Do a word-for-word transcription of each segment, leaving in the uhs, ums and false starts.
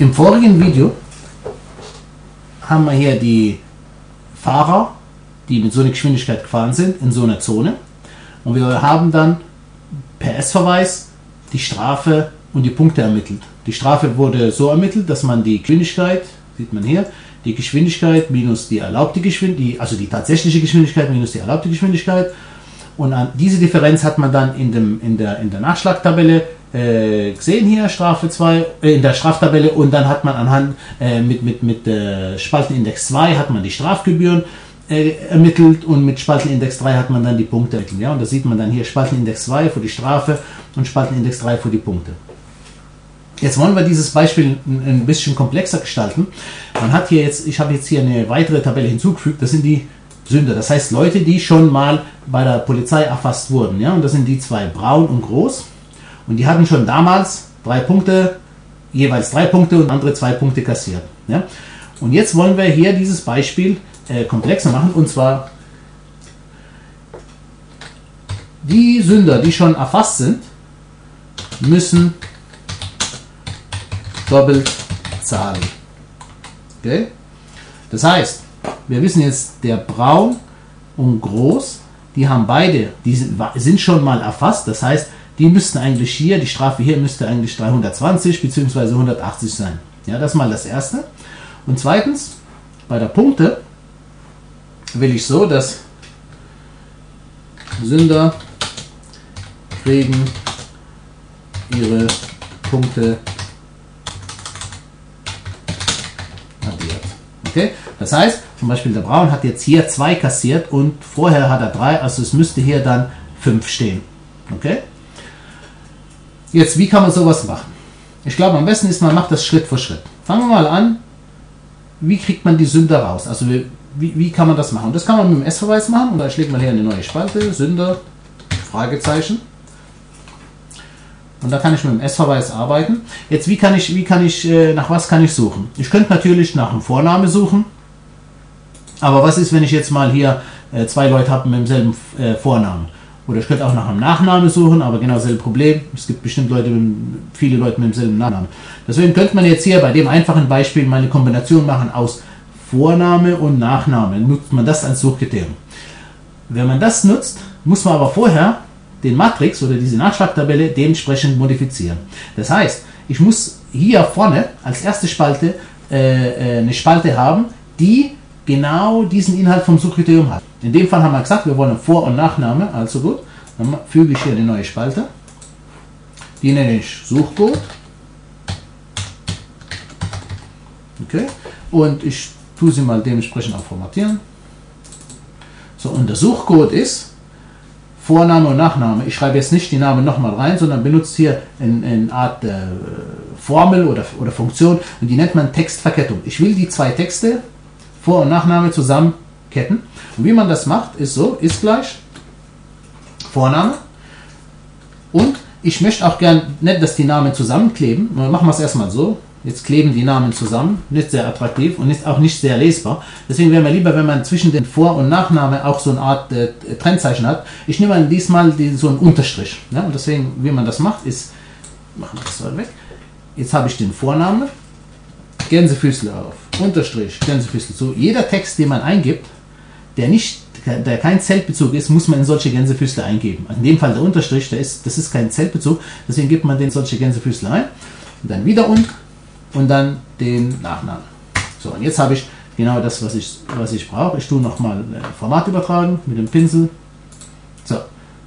Im vorigen Video haben wir hier die Fahrer, die mit so einer Geschwindigkeit gefahren sind, in so einer Zone. Und wir haben dann per S-Verweis die Strafe und die Punkte ermittelt. Die Strafe wurde so ermittelt, dass man die Geschwindigkeit, sieht man hier, die Geschwindigkeit minus die erlaubte Geschwindigkeit, also die tatsächliche Geschwindigkeit minus die erlaubte Geschwindigkeit. Und an diese Differenz hat man dann in, dem, in, der, in der Nachschlagtabelle äh, gesehen, hier Strafe zwei, äh, in der Straftabelle, und dann hat man anhand äh, mit, mit, mit äh, Spaltenindex zwei hat man die Strafgebühren äh, ermittelt, und mit Spaltenindex drei hat man dann die Punkte ermittelt. Ja? Und da sieht man dann hier Spaltenindex zwei für die Strafe und Spaltenindex drei für die Punkte. Jetzt wollen wir dieses Beispiel ein bisschen komplexer gestalten. Man hat hier jetzt, ich habe jetzt hier eine weitere Tabelle hinzugefügt, das sind die Sünder. Das heißt Leute, die schon mal bei der Polizei erfasst wurden. Ja? Und das sind die zwei, Braun und Groß. Und die hatten schon damals drei Punkte, jeweils drei Punkte und andere zwei Punkte kassiert. Ja? Und jetzt wollen wir hier dieses Beispiel äh, komplexer machen. Und zwar die Sünder, die schon erfasst sind, müssen doppelt zahlen. Okay? Das heißt, wir wissen jetzt, der Braun und Groß, die haben beide, die sind, sind schon mal erfasst. Das heißt, die müssten eigentlich hier, die Strafe hier müsste eigentlich dreihundertzwanzig bzw. hundertachtzig sein. Ja, das ist mal das Erste. Und zweitens, bei der Punkte will ich so, dass Sünder kriegen ihre Punkte addiert. Okay? Das heißt, zum Beispiel der Braun hat jetzt hier zwei kassiert und vorher hat er drei, also es müsste hier dann fünf stehen. Okay? Jetzt, wie kann man sowas machen? Ich glaube, am besten ist, man macht das Schritt für Schritt. Fangen wir mal an, wie kriegt man die Sünder raus? Also wie, wie kann man das machen? Das kann man mit dem S-Verweis machen, und da schlägt man hier eine neue Spalte, Sünder, Fragezeichen. Und da kann ich mit dem S-Verweis arbeiten. Jetzt, wie kann ich, wie kann ich, nach was kann ich suchen? Ich könnte natürlich nach einem Vorname suchen. Aber was ist, wenn ich jetzt mal hier äh, zwei Leute habe mit demselben äh, Vornamen? Oder ich könnte auch nach einem Nachnamen suchen, aber genau dasselbe Problem. Es gibt bestimmt Leute, mit, viele Leute mit demselben Nachnamen. Deswegen könnte man jetzt hier bei dem einfachen Beispiel mal eine Kombination machen aus Vorname und Nachname. Nutzt man das als Suchkriterium. Wenn man das nutzt, muss man aber vorher den Matrix oder diese Nachschlagtabelle dementsprechend modifizieren. Das heißt, ich muss hier vorne als erste Spalte äh, eine Spalte haben, die genau diesen Inhalt vom Suchkriterium hat. In dem Fall haben wir gesagt, wir wollen Vor- und Nachname, also gut. Dann füge ich hier eine neue Spalte. Die nenne ich Suchcode. Okay. Und ich tue sie mal dementsprechend auch formatieren. So, und der Suchcode ist Vorname und Nachname. Ich schreibe jetzt nicht die Namen nochmal rein, sondern benutze hier eine, eine Art äh, Formel oder, oder Funktion, und die nennt man Textverkettung. Ich will die zwei Texte, Vor- und Nachname, zusammenketten. Und wie man das macht, ist so, ist gleich Vorname. Und ich möchte auch gern nicht, dass die Namen zusammenkleben. Machen wir es erstmal so. Jetzt kleben die Namen zusammen, nicht sehr attraktiv und ist auch nicht sehr lesbar. Deswegen wäre mir lieber, wenn man zwischen den Vor- und Nachname auch so eine Art äh, Trennzeichen hat. Ich nehme mal diesmal die, so einen Unterstrich. Ja? Und deswegen, wie man das macht, ist, machen wir das mal weg. Jetzt habe ich den Vorname, Gänsefüßle auf, Unterstrich, Gänsefüßle zu. Jeder Text, den man eingibt, der nicht, der kein Zeltbezug ist, muss man in solche Gänsefüßle eingeben. In dem Fall der Unterstrich, der ist, das ist kein Zeltbezug, deswegen gibt man den solche Gänsefüßle ein. Und dann wieder und. Und dann den Nachnamen. So, und jetzt habe ich genau das, was ich, was ich brauche. Ich tue nochmal äh, Format übertragen mit dem Pinsel. So.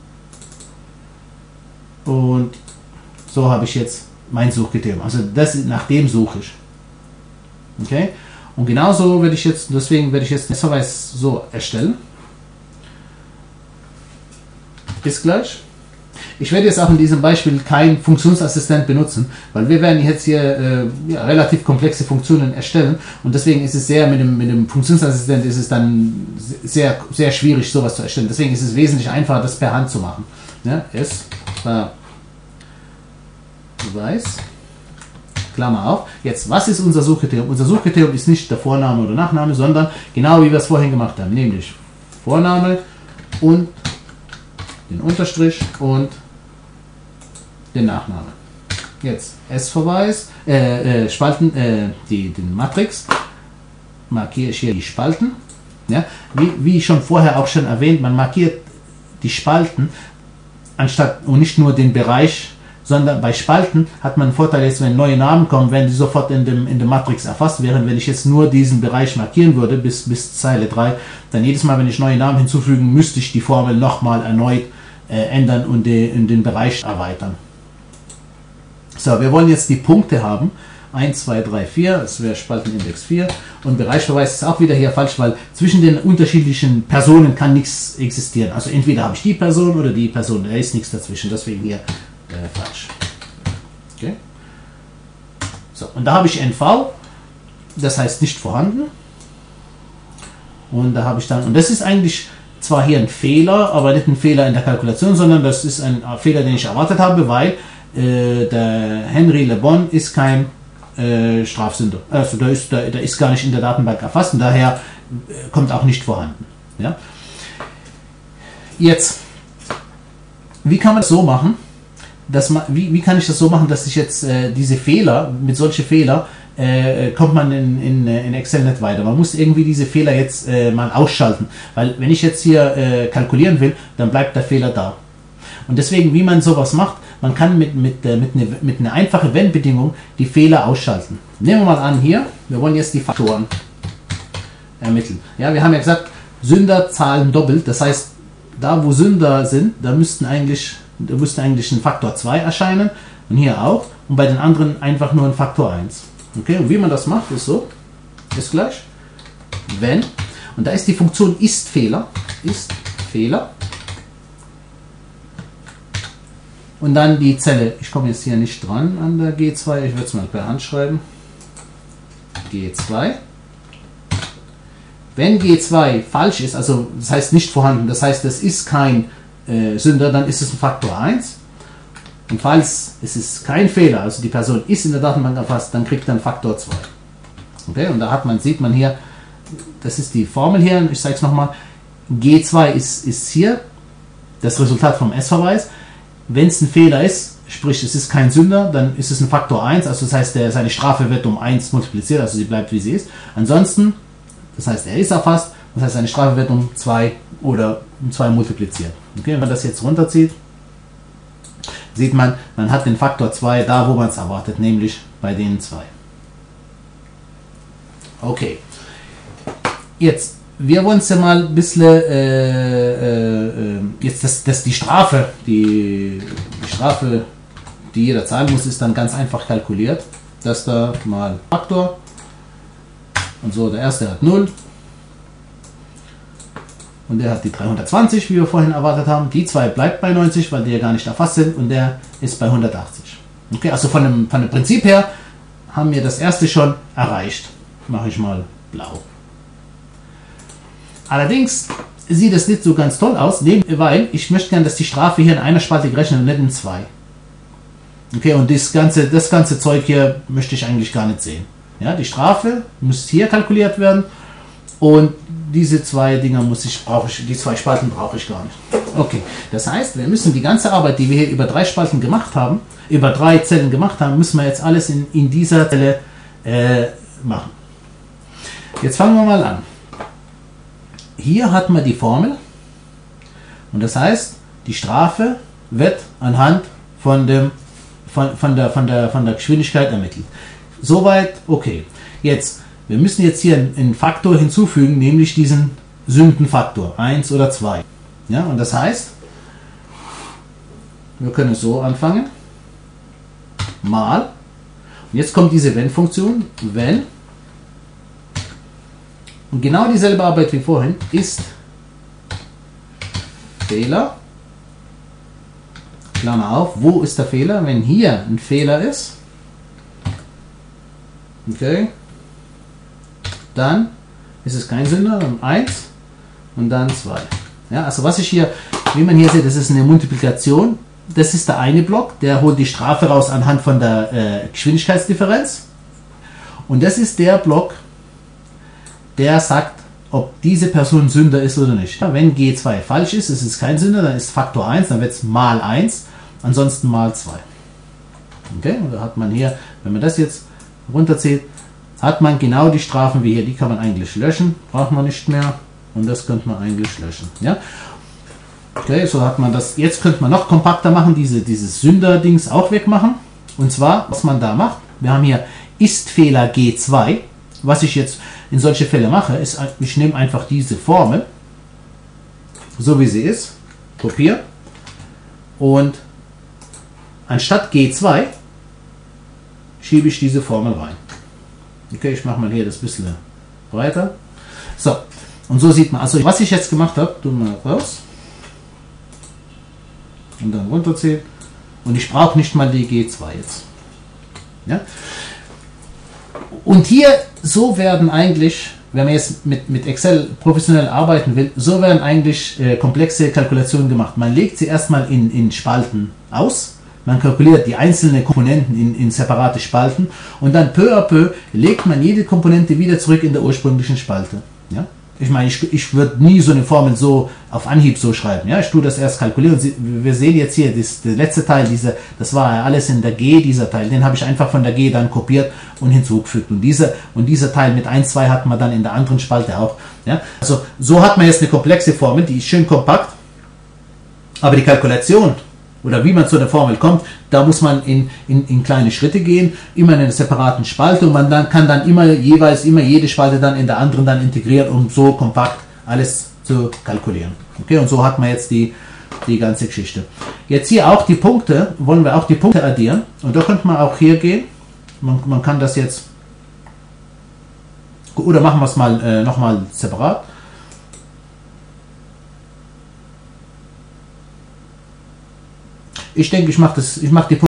Und so habe ich jetzt mein Suchkriterium. Also das, nach dem suche ich. Okay? Und genauso werde ich jetzt, deswegen werde ich jetzt den S-Verweis so erstellen. Bis gleich. Ich werde jetzt auch in diesem Beispiel keinen Funktionsassistent benutzen, weil wir werden jetzt hier äh, ja, relativ komplexe Funktionen erstellen, und deswegen ist es sehr, mit dem, mit dem Funktionsassistent ist es dann sehr, sehr schwierig, sowas zu erstellen. Deswegen ist es wesentlich einfacher, das per Hand zu machen. Ja, S, Verweis, Klammer auf. Jetzt, was ist unser Suchkriterium? Unser Suchkriterium ist nicht der Vorname oder Nachname, sondern genau wie wir es vorhin gemacht haben, nämlich Vorname und den Unterstrich und den Nachname. Jetzt S-Verweis, äh, äh, Spalten, äh, die, den Matrix, markiere ich hier die Spalten. Ja? Wie, wie schon vorher auch schon erwähnt, man markiert die Spalten anstatt und nicht nur den Bereich, sondern bei Spalten hat man einen Vorteil, jetzt wenn neue Namen kommen, werden die sofort in dem, in dem Matrix erfasst, während wenn ich jetzt nur diesen Bereich markieren würde, bis, bis Zeile drei, dann jedes Mal, wenn ich neue Namen hinzufügen, müsste ich die Formel nochmal erneut äh, ändern und de, in den Bereich erweitern. So, wir wollen jetzt die Punkte haben. eins, zwei, drei, vier, das wäre Spaltenindex vier. Und Bereichsverweis ist auch wieder hier falsch, weil zwischen den unterschiedlichen Personen kann nichts existieren. Also entweder habe ich die Person oder die Person, da ist nichts dazwischen, deswegen hier äh, falsch. Okay. So, und da habe ich N V, das heißt nicht vorhanden. Und da habe ich dann, und das ist eigentlich zwar hier ein Fehler, aber nicht ein Fehler in der Kalkulation, sondern das ist ein Fehler, den ich erwartet habe, weil äh, der Henry Le Bon ist kein Äh, Strafsünder. Also da ist, da, da ist gar nicht in der Datenbank erfasst und daher äh, kommt auch nicht vorhanden. Ja? Jetzt, wie kann man das so machen, dass man, wie, wie kann ich das so machen, dass ich jetzt äh, diese Fehler, mit solchen Fehlern, äh, kommt man in, in, in Excel nicht weiter. Man muss irgendwie diese Fehler jetzt äh, mal ausschalten, weil wenn ich jetzt hier äh, kalkulieren will, dann bleibt der Fehler da. Und deswegen, wie man sowas macht, man kann mit, mit, mit, eine, mit einer einfachen Wenn-Bedingung die Fehler ausschalten. Nehmen wir mal an hier, wir wollen jetzt die Faktoren ermitteln. Ja, wir haben ja gesagt, Sünder zahlen doppelt, das heißt, da wo Sünder sind, da müssten eigentlich, da müsste eigentlich ein Faktor zwei erscheinen und hier auch und bei den anderen einfach nur ein Faktor eins. Okay, und wie man das macht, ist so, ist gleich, wenn, und da ist die Funktion ist-Fehler, ist-Fehler, und dann die Zelle, ich komme jetzt hier nicht dran an der G zwei, ich würde es mal per Hand schreiben, G zwei. Wenn G zwei falsch ist, also das heißt nicht vorhanden, das heißt es ist kein äh, Sünder, dann ist es ein Faktor eins. Und falls es ist kein Fehler, also die Person ist in der Datenbank erfasst, dann kriegt er einen Faktor zwei. Okay, und da hat man, sieht man hier, das ist die Formel hier, ich zeige es nochmal, G zwei ist, ist hier das Resultat vom S-Verweis. Wenn es ein Fehler ist, sprich es ist kein Sünder, dann ist es ein Faktor eins, also das heißt, der, seine Strafe wird um eins multipliziert, also sie bleibt wie sie ist. Ansonsten, das heißt, er ist erfasst, das heißt, seine Strafe wird um zwei oder um zwei multipliziert. Okay, wenn man das jetzt runterzieht, sieht man, man hat den Faktor zwei da, wo man es erwartet, nämlich bei den zwei. Okay, jetzt wir wollen uns ja mal ein bisschen, äh, äh, jetzt das, das die Strafe, die, die Strafe, die jeder zahlen muss, ist dann ganz einfach kalkuliert. Das da mal Faktor und so, der erste hat null und der hat die dreihundertzwanzig, wie wir vorhin erwartet haben. Die zwei bleibt bei neunzig, weil die ja gar nicht erfasst sind und der ist bei hundertachtzig. Okay, also von dem, von dem Prinzip her haben wir das erste schon erreicht. Mache ich mal blau. Allerdings sieht es nicht so ganz toll aus, weil ich möchte gerne, dass die Strafe hier in einer Spalte gerechnet und nicht in zwei. Okay, und das ganze, das ganze Zeug hier möchte ich eigentlich gar nicht sehen. Ja, die Strafe muss hier kalkuliert werden und diese zwei Dinger muss ich, brauche ich, die zwei Spalten brauche ich gar nicht. Okay, das heißt, wir müssen die ganze Arbeit, die wir hier über drei Spalten gemacht haben, über drei Zellen gemacht haben, müssen wir jetzt alles in, in dieser Zelle äh, machen. Jetzt fangen wir mal an. Hier hat man die Formel und das heißt, die Strafe wird anhand von, dem, von, von, der, von, der, von der Geschwindigkeit ermittelt. Soweit okay. Jetzt, wir müssen jetzt hier einen Faktor hinzufügen, nämlich diesen Sündenfaktor, eins oder zwei. Ja, und das heißt, wir können es so anfangen, mal, und jetzt kommt diese Wenn-Funktion, wenn, und genau dieselbe Arbeit wie vorhin ist Fehler, Klammer auf, wo ist der Fehler? Wenn hier ein Fehler ist, okay, dann ist es kein Sünder, dann eins und dann zwei. Ja, also was ich hier, wie man hier sieht, das ist eine Multiplikation, das ist der eine Block, der holt die Strafe raus anhand von der äh, Geschwindigkeitsdifferenz und das ist der Block, der sagt, ob diese Person Sünder ist oder nicht. Wenn G zwei falsch ist, ist es kein Sünder, dann ist Faktor eins, dann wird es mal eins, ansonsten mal zwei. Okay, und da hat man hier, wenn man das jetzt runterzieht, hat man genau die Strafen wie hier. Die kann man eigentlich löschen, braucht man nicht mehr. Und das könnte man eigentlich löschen. Ja? Okay, so hat man das. Jetzt könnte man noch kompakter machen, diese, dieses Sünder-Dings auch wegmachen. Und zwar, was man da macht, wir haben hier Ist-Fehler G zwei. Was ich jetzt in solche Fälle mache, ist, ich nehme einfach diese Formel, so wie sie ist, kopiere und anstatt G zwei schiebe ich diese Formel rein. Okay, ich mache mal hier das bisschen breiter. So, und so sieht man, also was ich jetzt gemacht habe, tun wir raus und dann runterziehen und ich brauche nicht mal die G zwei jetzt. Ja? Und hier, so werden eigentlich, wenn man jetzt mit, mit Excel professionell arbeiten will, so werden eigentlich äh, komplexe Kalkulationen gemacht. Man legt sie erstmal in, in Spalten aus, man kalkuliert die einzelnen Komponenten in, in separate Spalten und dann peu à peu legt man jede Komponente wieder zurück in der ursprünglichen Spalte. Ja? Ich meine, ich, ich würde nie so eine Formel so auf Anhieb so schreiben. Ja? Ich tue das erst kalkulieren. Wir sehen jetzt hier, das, der letzte Teil, diese, das war ja alles in der G, dieser Teil. Den habe ich einfach von der G dann kopiert und hinzugefügt. Und, diese, und dieser Teil mit eins, zwei hat man dann in der anderen Spalte auch. Ja? Also so hat man jetzt eine komplexe Formel, die ist schön kompakt. Aber die Kalkulation oder wie man zu der Formel kommt, da muss man in, in, in kleine Schritte gehen, immer in einer separaten Spalte und man dann, kann dann immer jeweils immer jede Spalte dann in der anderen dann integrieren, um so kompakt alles zu kalkulieren. Okay, und so hat man jetzt die, die ganze Geschichte. Jetzt hier auch die Punkte, wollen wir auch die Punkte addieren und da könnte man auch hier gehen, man, man kann das jetzt, oder machen wir es mal äh, nochmal separat. Ich denke, ich mache das, ich mache die